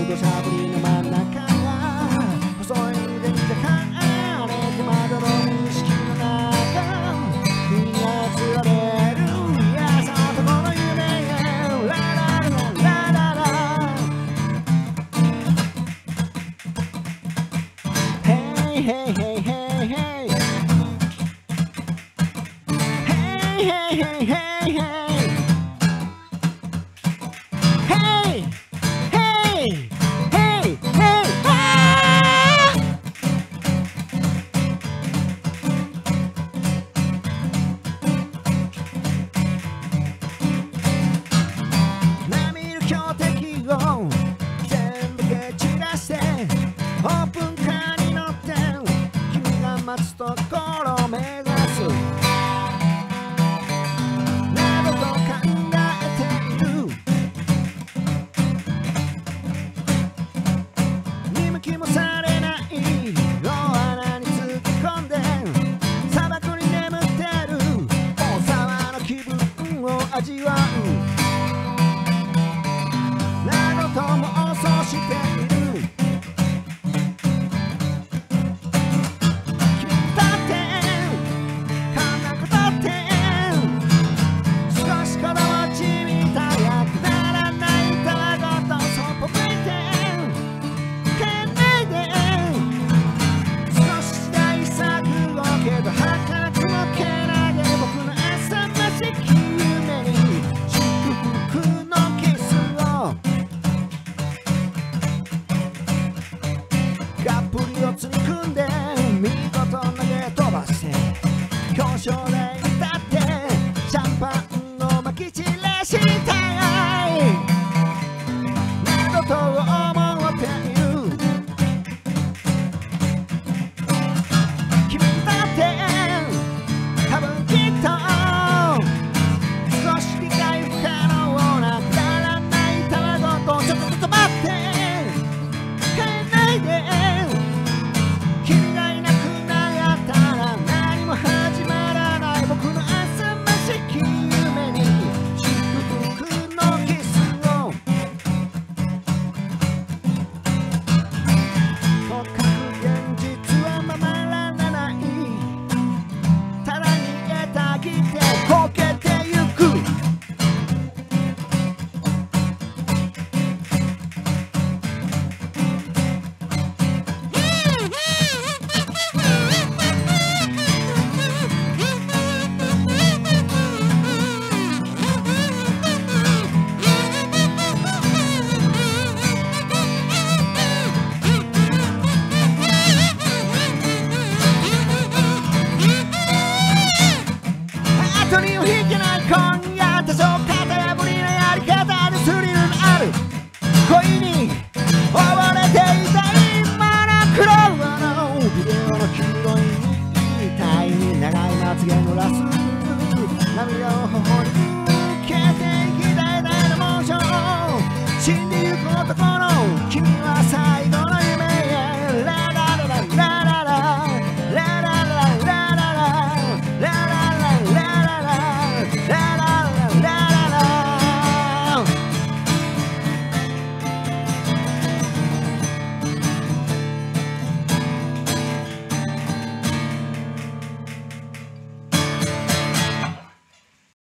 土砂降りの真ん中が細い電車かられてまどろむ意識の中君がつられるいやそのとこの夢へララララララ Hey hey hey hey hey Hey hey hey hey hey Hey hey hey hey ah! 並みる標的を全部蹴散らしてオープンカーに乗って君が待つところを目指すなどと考えている見向きもされないロ穴に突っ込んで砂漠に眠ってる王様の気分を味わうなどと妄想して